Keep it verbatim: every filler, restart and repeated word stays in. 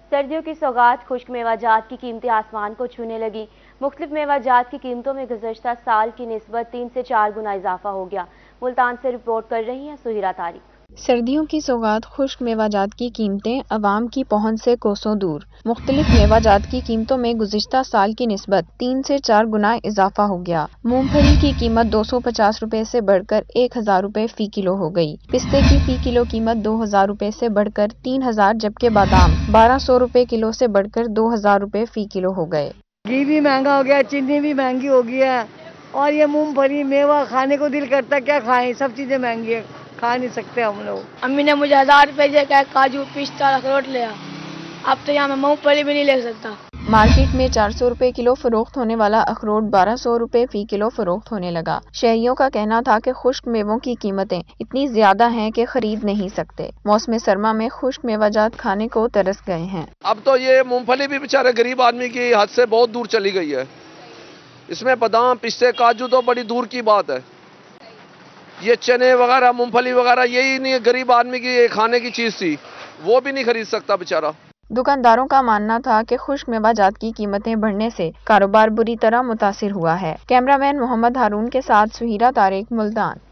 سردیوں کی سوغات خشک میوہ جات کی قیمتیں آسمان کو چھونے لگی۔ مختلف میوہ جات کی قیمتوں میں گزشتہ سال کی نسبت تین سے چار گنا اضافہ ہو گیا۔ ملتان سے رپورٹ کر رہی ہیں سہیرہ طارق۔ سردیوں کی سوغات خشک میوہ جات کی قیمتیں عوام کی پہنچ سے کوسوں دور۔ مختلف میوہ جات کی قیمتوں میں گزشتہ سال کی نسبت تین سے چار گنا اضافہ ہو گیا۔ مونگ پھلی کی قیمت دو سو پچاس روپے سے بڑھ کر ایک ہزار روپے فی کلو ہو گئی۔ پستے کی فی کلو قیمت دو ہزار روپے سے بڑھ کر تین ہزار جبکہ بادام بارہ سو روپے کلو سے بڑھ کر دو ہزار روپے فی کلو ہو گئے۔ گھی بھی مہنگا ہو گیا، چینی بھی مہنگی ہو گئی ہے، اور یہ مونگ پھلی میوہ کھانے کو دل کرتا ہے، کیا کھائیں، سب چیزیں مہنگی ہے، کھا نہیں سکتے ہم لوگ۔ امی نے مجھے ہزار روپے دیا کہ کاجو پستہ اخروٹ لیا، اب تو یہاں میں مونگ پھلی بھی نہیں لے سکتا۔ مارکیٹ میں چار سو روپے کلو فروخت ہونے والا اخروٹ بارہ سو روپے فی کلو فروخت ہونے لگا۔ شہریوں کا کہنا تھا کہ خشک میووں کی قیمتیں اتنی زیادہ ہیں کہ خرید نہیں سکتے۔ موسم سرما میں خشک میوہ جات کھانے کو ترس گئے ہیں۔ اب تو یہ مونگ پھلی بھی بیچارے غریب آدمی کی حد سے بہت دور چلی گئی ہے۔ اس میں بادام پستے کاجو تو بڑی دور کی بات ہے۔ یہ چنے وغیرہ مونگ پھلی وغیرہ یہی نہیں غریب آدمی کی کھانے کی چیز تھی، وہ بھی نہیں خرید سکتا بیچارہ۔ دکانداروں کا ماننا تھا کہ خشک میوہ جات کی قیمتیں بڑھنے سے کاروبار بری طرح متاثر ہوا ہے۔ کیمرہ مین محمد ہارون کے ساتھ سہیرہ طارق، ملتان۔